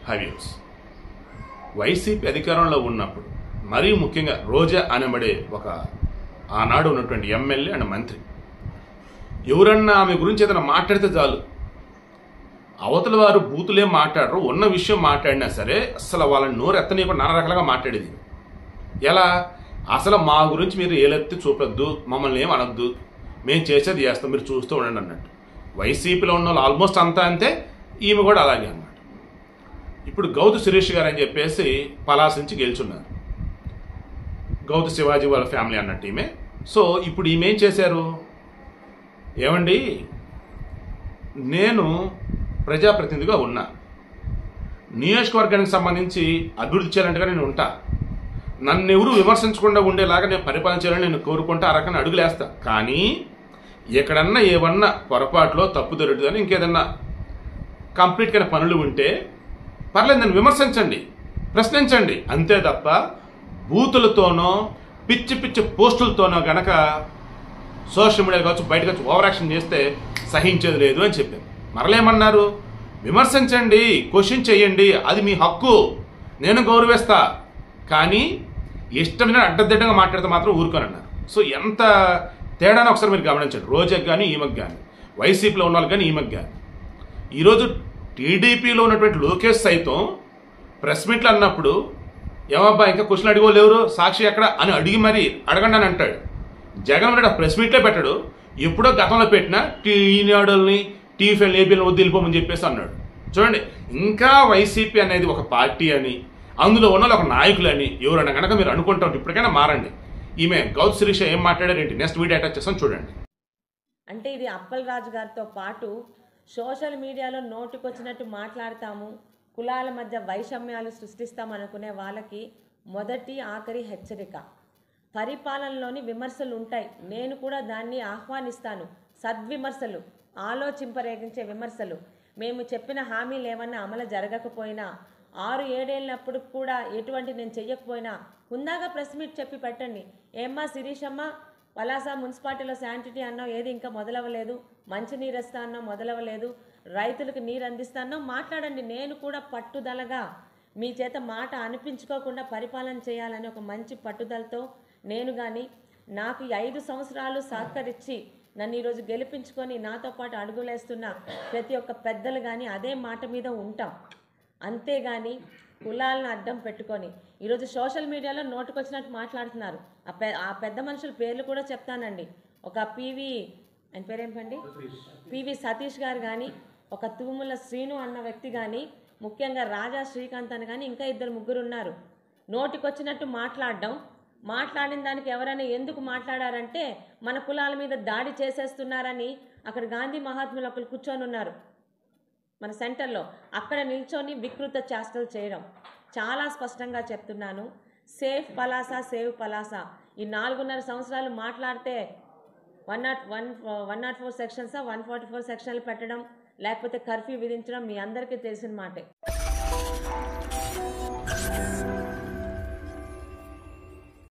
హవ్యూస్ YCP అధికారంలో ఉన్నప్పుడు మరీ ముఖ్యంగా రోజా అనబడే ఒక ఆనాడు ఉన్నటువంటి ఎమ్మెల్యే అండ్ మంత్రి ఎవరన్నా ఆమె గురించి ఏదైనా మాట్లాడితే చాలు అవతల వారు బూతులేం మాట్లాడరు, ఉన్న విషయం మాట్లాడినా సరే అసలు వాళ్ళని నోరు ఎత్తనీయకుండా నానా రకాలుగా మాట్లాడేది. ఎలా? అసలు మా గురించి మీరు ఏలెత్తి చూపొద్దు, మమ్మల్ని ఏం అనొద్దు, మేము చేసేది చేస్తాం, మీరు చూస్తూ ఉండండి అన్నట్టు. వైసీపీలో ఉన్న వాళ్ళు ఆల్మోస్ట్ అంతా అంతే, ఈమె కూడా అలాగే అన్నమాట. ఇప్పుడు గౌతు శిరీష్ గారు అని చెప్పేసి పలాస నుంచి గెలుచున్నారు. గౌతు శివాజీ వాళ్ళ ఫ్యామిలీ అన్నట్టు ఈమె. సో ఇప్పుడు ఈమె ఏం చేశారు, ఏమండి నేను ప్రజాప్రతినిధిగా ఉన్నా, నియోజకవర్గానికి సంబంధించి అభివృద్ధి చేయాలంటేగా నేను ఉంటా, నన్ను ఎవరు విమర్శించకుండా ఉండేలాగా నేను పరిపాలన చేయాలని నేను కోరుకుంటా, ఆ రకంగా అడుగులేస్తా. కానీ ఎక్కడన్నా ఏమన్నా పొరపాటులో తప్పు దొరుకుతుందని ఇంకేదన్నా కంప్లీట్గా పనులు ఉంటే పర్లేదు, నన్ను విమర్శించండి, ప్రశ్నించండి, అంతే తప్ప బూతులతోనో పిచ్చి పిచ్చి పోస్టులతోనో గనక సోషల్ మీడియా కావచ్చు బయటకు వచ్చి ఓవర్ యాక్షన్ చేస్తే సహించేది లేదు అని చెప్పారు. మరలేమన్నారు, విమర్శించండి, క్వశ్చన్ చేయండి, అది మీ హక్కు, నేను గౌరవిస్తా, కానీ ఇష్టమైన అడ్డదిడ్డంగా మాట్లాడితే మాత్రం ఊరుకోనన్నారు. సో ఎంత తేడానో ఒకసారి మీరు గమనించండి, రోజాకి కానీ ఈమెకి కానీ, వైసీపీలో ఉన్న వాళ్ళకి కానీ ఈమెకి కానీ. ఈరోజు టీడీపీలో ఉన్నటువంటి లోకేష్ సైతం ప్రెస్ మీట్లు అన్నప్పుడు ఏమబ్బా ఇంకా క్వశ్చన్ అడిగోళ్ళు ఎవరు, సాక్షి ఎక్కడ అని అడిగి మరీ అడగండి అని అంటాడు. జగన్ రెడ్డి ప్రెస్ మీట్లే పెట్టాడు, ఎప్పుడో గతంలో పెట్టిన ఈనాడుల్ని టీవీఎల్ ఏపీలను వదిలిపోమని చెప్పేసి అన్నాడు. చూడండి, ఇంకా వైసీపీ అనేది ఒక పార్టీ అని, అందులో ఉన్న ఒక నాయకులు అని ఎవరన్నా కనుక మీరు అనుకుంటాం, ఇప్పటికైనా మారండి. ఈమె గౌతు శిరీష ఏం మాట్లాడారేంటి, నెక్స్ట్ వీడియో అటాచ్ చేస్తాం చూడండి. అంటే ఇది అప్పలరాజు గారితో పాటు సోషల్ మీడియాలో నోటికొచ్చినట్టు మాట్లాడతాము, కులాల మధ్య వైషమ్యాలు సృష్టిస్తాం అనుకునే వాళ్ళకి మొదటి ఆఖరి హెచ్చరిక. పరిపాలనలోని విమర్శలు ఉంటాయి, నేను కూడా దాన్ని ఆహ్వానిస్తాను. సద్విమర్శలు, ఆలోచింపరేగించే విమర్శలు. మేము చెప్పిన హామీలు ఏమన్నా అమలు జరగకపోయినా, 6-7 ఏళ్ళప్పుడు కూడా ఎటువంటి నేను చెయ్యకపోయినా హుందాగా ప్రెస్ మీట్ చెప్పి పెట్టండి. ఏమ్మా శిరీషమ్మ, పలాస మున్సిపాలిటీలో శానిటరీ అన్నావు, ఏది ఇంకా మొదలవ్వలేదు, మంచినీరు ఇస్తా అన్నావు, మొదలవ్వలేదు, రైతులకు నీరు అందిస్తానో మాట్లాడండి. నేను కూడా పట్టుదలగా మీ చేత మాట అనిపించుకోకుండా పరిపాలన చేయాలని ఒక మంచి పట్టుదలతో నేను కానీ, నాకు 5 సంవత్సరాలు సహకరించి నన్ను ఈరోజు గెలిపించుకొని నాతో పాటు అడుగులేస్తున్న ప్రతి ఒక్క పెద్దలు కానీ అదే మాట మీద ఉంటాం. అంతేగాని కులాలను అడ్డం పెట్టుకొని ఈరోజు సోషల్ మీడియాలో నోటుకొచ్చినట్టు మాట్లాడుతున్నారు. ఆ పెద్ద మనుషుల పేర్లు కూడా చెప్తానండి. ఒక ఆయన పేరేంటండి, పివి సతీష్ గారు కానీ, ఒక తూముల శ్రీను అన్న వ్యక్తి కానీ, ముఖ్యంగా రాజా శ్రీకాంత్ అని కానీ ఇంకా 2-3 ఉన్నారు. నోటికొచ్చినట్టు మాట్లాడిన దానికి ఎవరైనా ఎందుకు మాట్లాడారంటే మన కులాల మీద దాడి చేసేస్తున్నారని అక్కడ గాంధీ మహాత్ములు ఒకరు కూర్చొని ఉన్నారు మన సెంటర్లో, అక్కడ నిల్చొని వికృత చేష్టలు చేయడం. చాలా స్పష్టంగా చెప్తున్నాను, సేఫ్ పలాస, సేవ్ పలాస. ఈ 4.5 సంవత్సరాలు మాట్లాడితే 104 సెక్షన్స్ 144 సెక్షన్లు పెట్టడం, లేకపోతే కర్ఫ్యూ విధించడం మీ అందరికీ తెలిసిన మాటే.